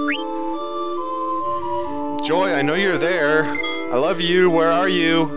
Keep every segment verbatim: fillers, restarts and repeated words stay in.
Joy, I know you're there. I love you. Where are you?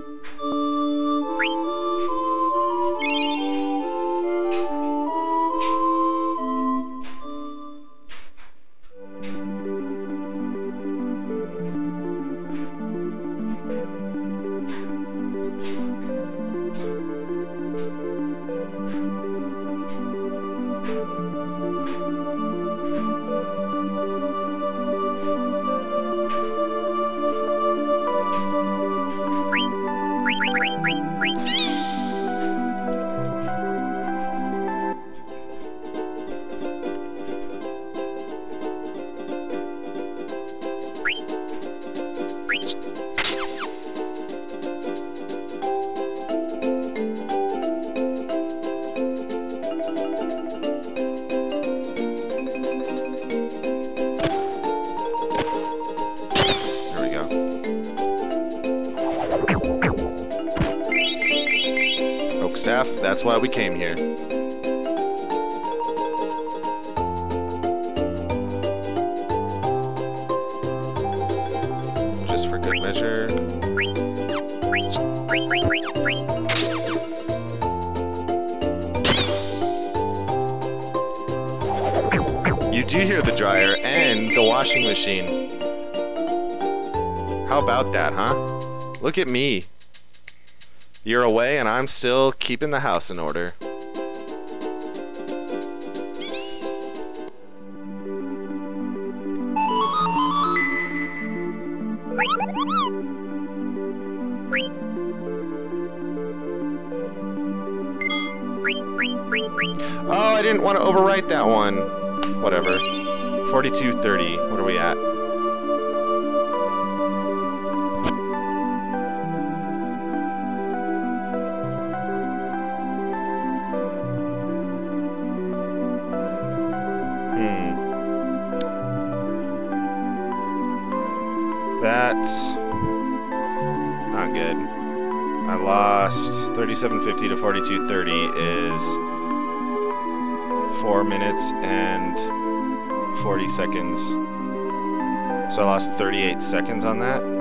Staff, that's why we came here. Just for good measure. You do hear the dryer and the washing machine. How about that, huh? Look at me. You're away and I'm still keeping the house in order. Oh, I didn't want to overwrite that one. Whatever. forty-two thirty. What are we at? That's not good. I lost thirty-seven fifty to forty-two thirty is four minutes and forty seconds. So I lost thirty-eight seconds on that.